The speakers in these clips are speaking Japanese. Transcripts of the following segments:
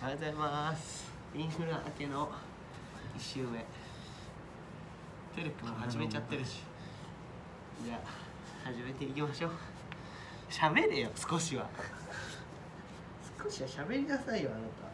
おはようございます。インフラ明けの1週目。テル君も始めちゃってるし。じゃあ始めていきましょう。喋れよ、少しは。少しは喋りなさいよ、あなた。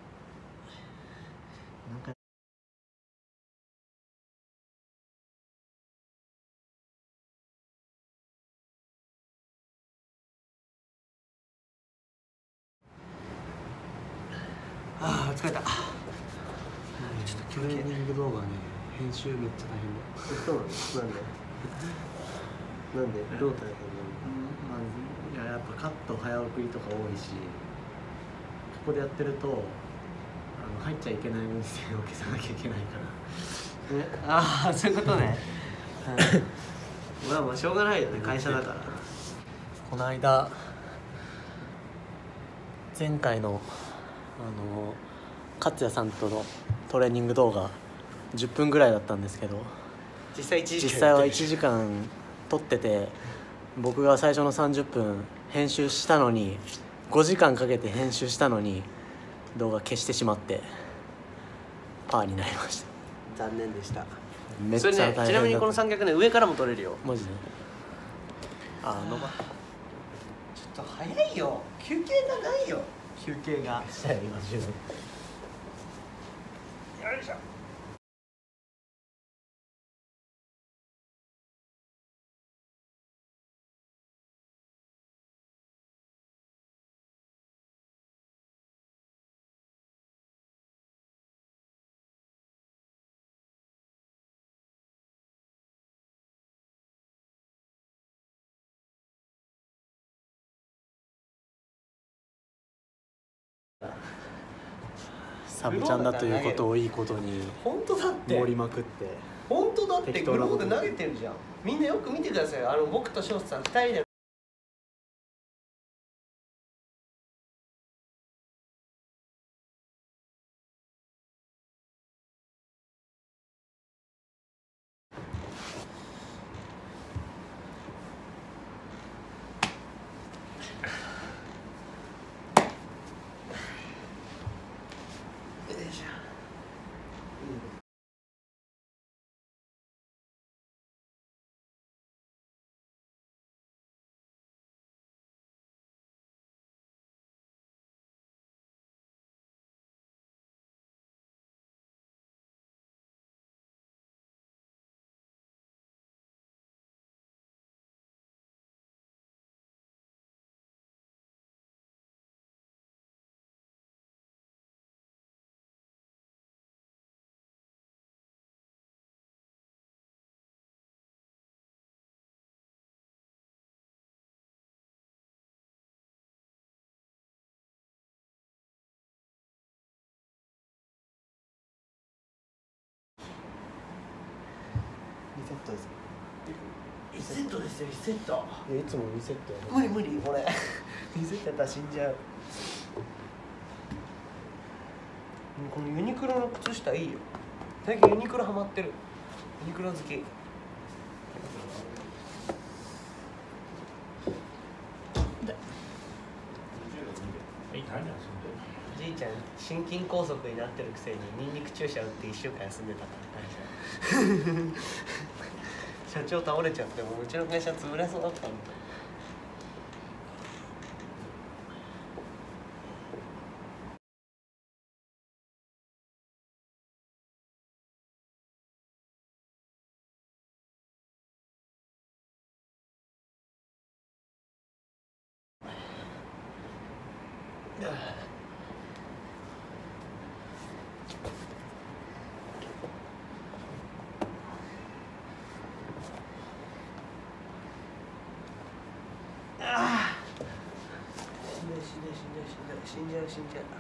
なんかああ、疲れた。ちょっとトレーニング動画ね、編集めっちゃ大変だ。 そうなの？なんでどう大変なの？ いや、やっぱカット早送りとか多いし、ここでやってると入っちゃいけない音声を消さなきゃいけないから。 ああ、そういうことね。まあしょうがないよね、会社だから。 この間前回の勝也さんとのトレーニング動画10分ぐらいだったんですけど、 実際は1時間撮ってて、僕が最初の30分編集したのに、5時間かけて編集したのに動画消してしまってパーになりました。 残念でした。 めっちゃ大変だった。 ちなみにこの三脚ね、上からも撮れるよ。 マジで。 ちょっと早いよ、休憩がないよ。休憩がしたよ今10分。 よいしょ。 サブちゃんだということをいいことに本当だって盛りまくって、 本当だって適当なことグローブ投げてるじゃん。みんなよく見てください。僕と翔さん2人でリセットです。 リセットですよ、リセット。 いつもリセットやる。 無理無理、これリセットやったら死んじゃう。このユニクロの靴下いいよ。最近ユニクロハマってる。ユニクロ好き。じいちゃん心筋梗塞になってるくせにニンニク注射打って1週間休んでたから会社社長倒れちゃって、もううちの会社潰れそうだったんだ。死んじゃう。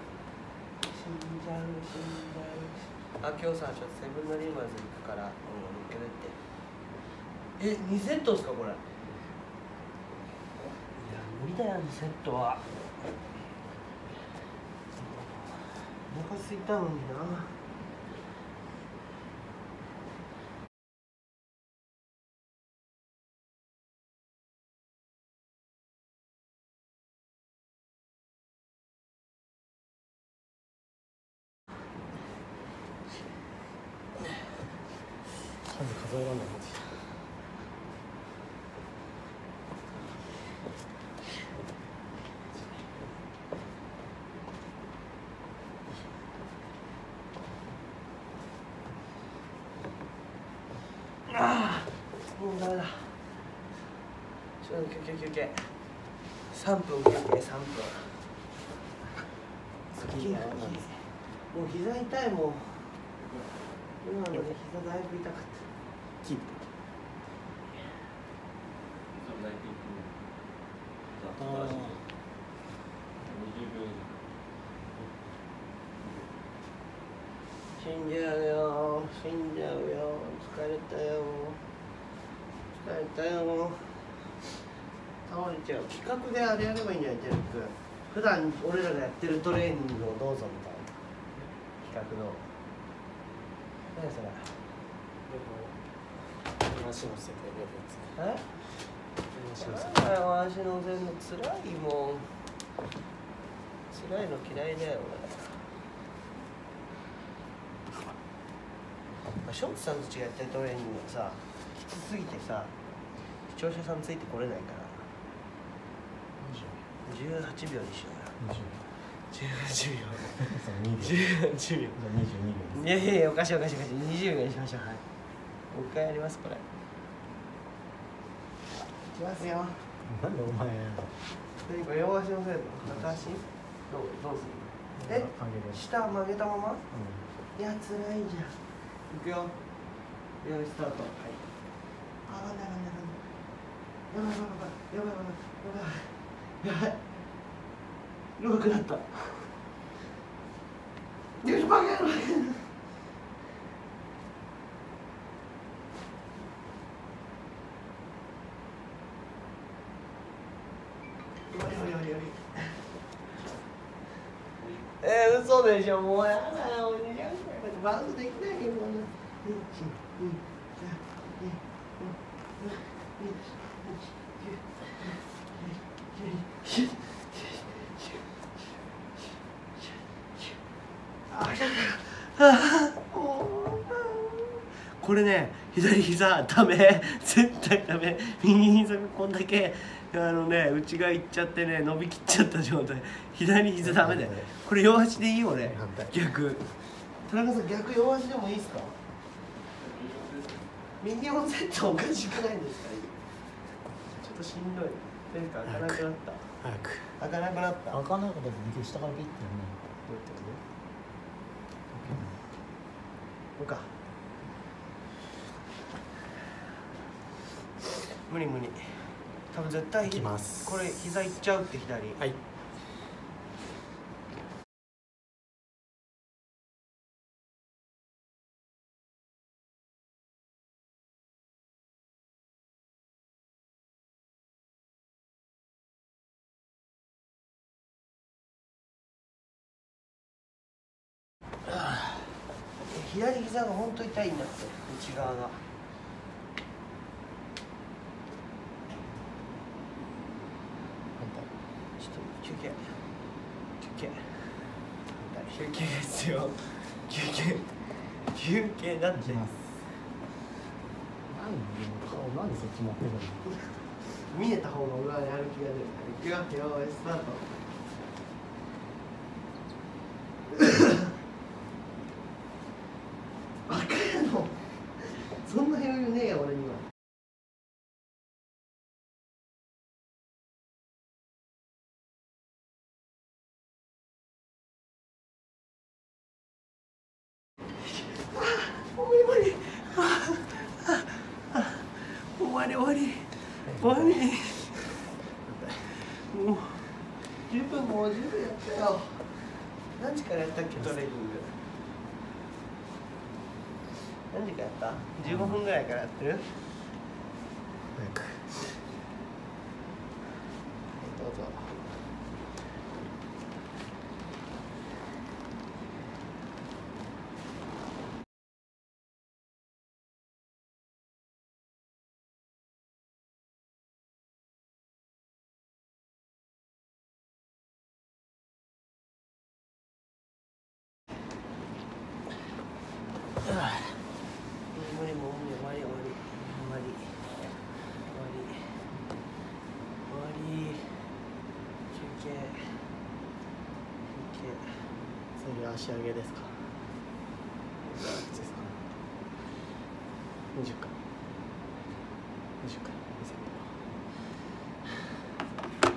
あ、今日さ、ちょっとセブンラリーマーズ行くから、乗っけてって。2セットですか、これ。いや、無理だよ、2セットは。お腹空いたのにな。 数えられないなってきた。 ああ、もうダメだ。ちょっと休憩。3分休憩、3分。もう膝痛いもん。今ので膝だいぶ痛かった。 キープ。 死んじゃうよ。疲れたよ。倒れちゃう。企画であれやればいいんじゃない、てるくん。普段俺らがやってるトレーニングをどうぞみたいな企画の。何それ。 足乗せてやるやつ。 足乗せて。足乗せるのつらいもん。辛いの嫌いだよ俺。ショーツさんたちがやってるトレーニングはさ、きつすぎてさ、視聴者さんついてこれないから18秒にしようよ。18秒。18秒。いやおかしい。20秒にしましょう。はい。もう一回やりますこれ。いきますよ。 なんでお前何か両足乗せるの？片足？どうする？下曲げたまま？いや辛いじゃん。いくよ。よいスタート。はい。あ、なんだ。やばい。弱くなった。よし、バカ野郎。嘘でしょ、もうやだよ。バウンドできないよ、こんな。これね、左膝ダメ、絶対ダメ。右膝がこんだけ内側いっちゃってね、伸びきっちゃった状態。左膝ダメだよ。これ両足でいいよ俺。逆。田中さん、逆両足でもいいですか？右4セットおかしくないんですか？ちょっとしんどい。というか開かなくなった。 早く。 開かなくなった。 開かなかったら右下からピッてね。 どうやってやる？こうか。無理。多分絶対いきます。 これ膝いっちゃうって左。 はい。 左膝が本当痛いんだって、内側が。ちょっと休憩ですよ。休憩だって。 なんでそっち持ってるの？ 見えた方が俺はやる気が出る。いくよ、スタート。バカやの。そんな余裕ねえよ俺には。終わり。もう十分やったよ。何時からやったっけトレーニング。何時からやった？ 15 分ぐらいからやってる？ 早く。 どうぞ。無理終わり。 次は足上げですか。20回20回2セット。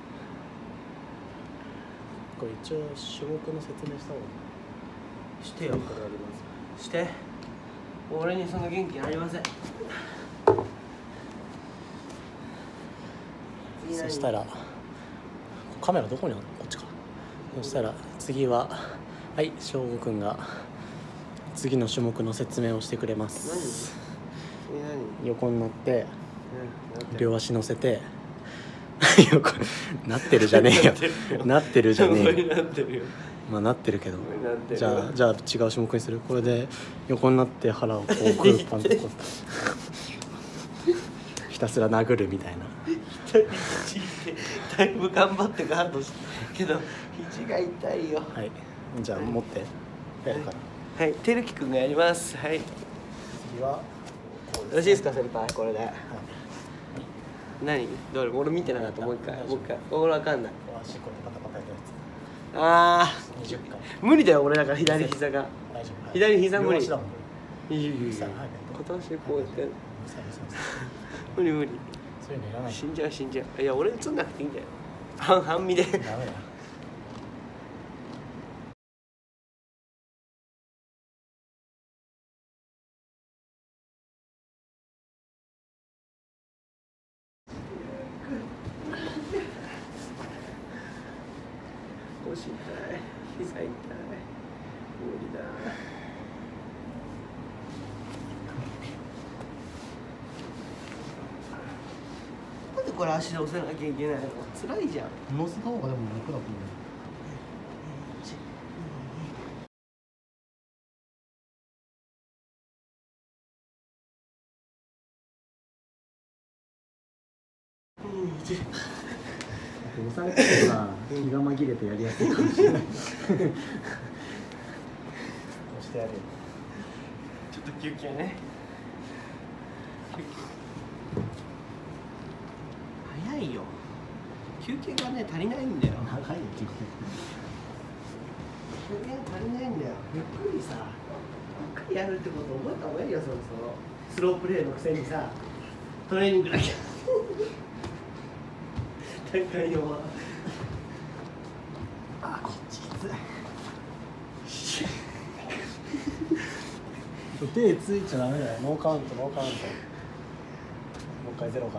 これ一応種目の説明した方がいい。 してよ。して。俺にその元気ありません。 そしたらカメラどこにあるの？こっちか。そしたら次ははい翔吾くんが次の種目の説明をしてくれます。横になって両足乗せて横なってるじゃねえよ。なってるじゃねえよ。まあなってるけど、じゃあ違う種目にする。これで横になって腹をこうグーパンとこうひたすら殴るみたいな。 だいぶ頑張ってガードしたけど肘が痛いよ。 はい、じゃあ持ってやるから。 はい、てるきくんがやります。はい。 次はよろしいですか先輩、これで。はい、何？どれ？俺見てなかった。もう一回。俺わかんない。 足こうやってパタパタやるやつ。 ああ。 20回。 無理だよ俺だから左膝が。 大丈夫。 左膝無理。 両足だもん。 片足こうやって。無理無理。 そういうのいらない。 死んじゃう。いや俺映んなくていいんだよ。半身で。ダメだ。腰痛い、膝痛い、無理だ。なんでこれ足で押せなきゃいけないの？辛いじゃん。 乗せた方がでも楽だと思う。押された方が気が紛れてやりやすいかもしれない。押してやるよ。 ちょっと休憩ね。早いよ。休憩がね足りないんだよ。 長いよ休憩。 休憩足りないんだよ。ゆっくりさ、ゆっくりやるってこと覚えた方がいいよ。そろそろスロープレーのくせにさ、トレーニングだけ。大会用は。あ、こっちきつい。 手ついちゃダメだよ。ノーカウント。もう一回ゼロから。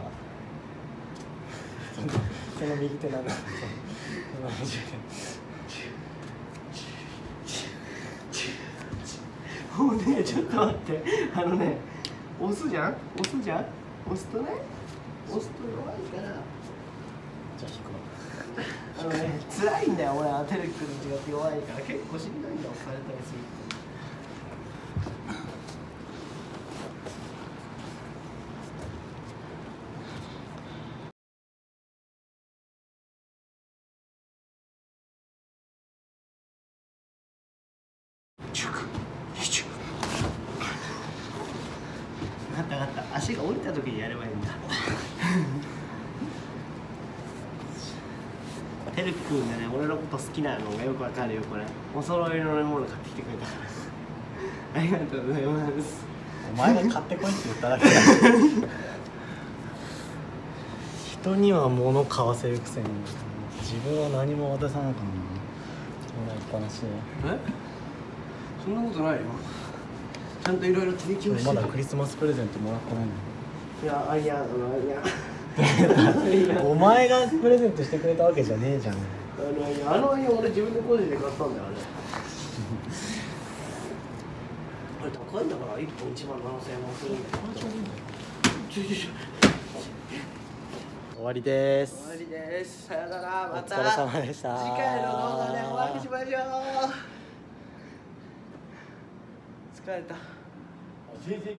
その右手なんだ。その右手。 もうね、ちょっと待って。押すじゃん。押すとね、押すと弱いから。 じゃあ引くわ。 辛いんだよ。俺はテレビ君と違って弱いから結構しんどいんだよ。押されたりすると。分かった足が降りた時にやればいいんだ。てるくんがね、俺のこと好きなのがよくわかるよ。これお揃いのもの買ってきてくれたからありがとうございます。 お前が買ってこいって言っただけだ。人には物買わせるくせに自分は何も渡さなかったな。もらいっぱなしで。 そんなことないよ。ちゃんといろいろ提供して。 まだクリスマスプレゼントもらってないの。 いやお前がプレゼントしてくれたわけじゃねえじゃん。 あの間俺自分で個人で買ったんだよ。あれ高いんだから1本1万7000円もするんだよ。 終わりです。 終わりです。さよなら。またお疲れ様でした。 次回の動画でお会いしましょう。疲れた。